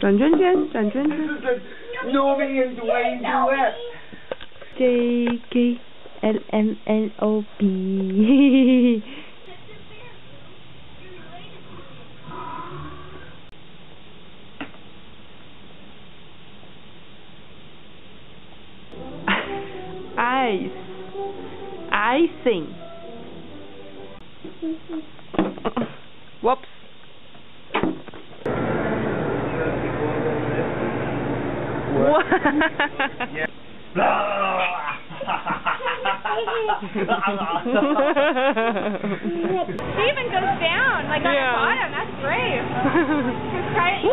转圈圈，转圈圈。 Normie and Dwayne duet. JKLMNOP. Ice. Icing. Whoops. What? Yeah. She even goes down, like on the bottom. That's brave. Just try it.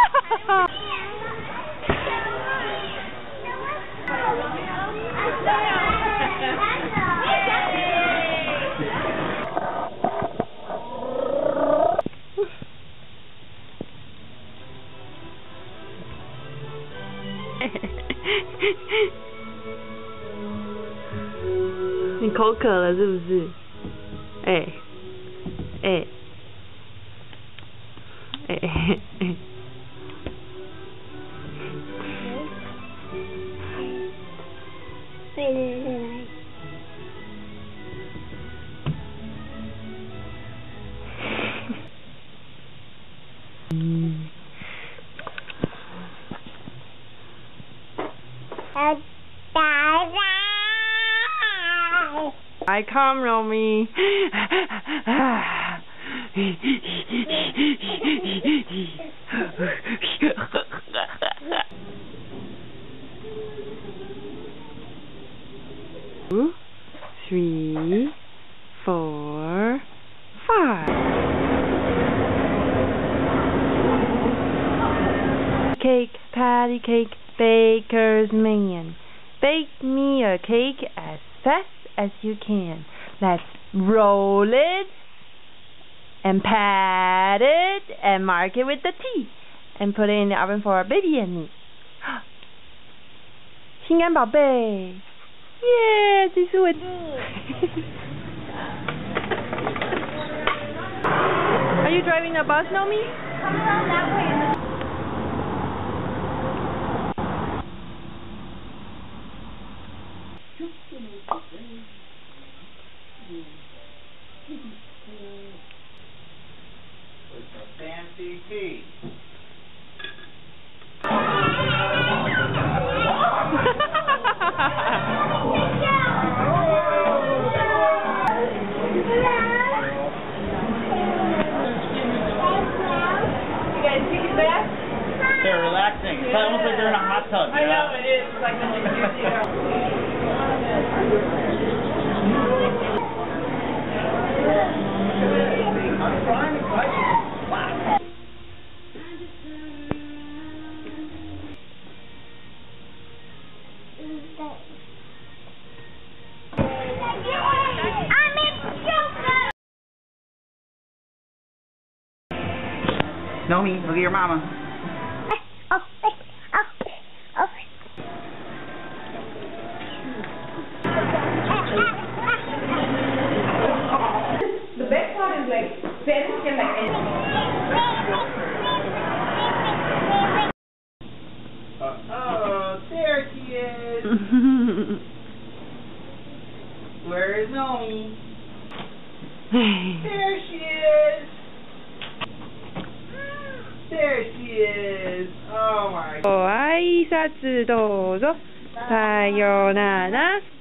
你口渴了是不是？哎哎哎哎哎！I come, Romy. Two, 3, 4, 5. Cake, patty cake, baker's man. Bake me a cake as fast as you can. Let's roll it and pat it and mark it with the T and put it in the oven for our baby and me. 心肝宝贝，耶，这是我的。Are you driving the bus, Nomi? Come around that way. With a fancy tea. They're relaxing. It's almost like they're in a hot tub. I know, it is. It's like when you I'm trying to cut you. Nomi, look at your mama. The best part is like parents can like Oh, there she is. Where is Nomi? There she is. There she is. Oh my God. ご挨拶どうぞ。さよなら。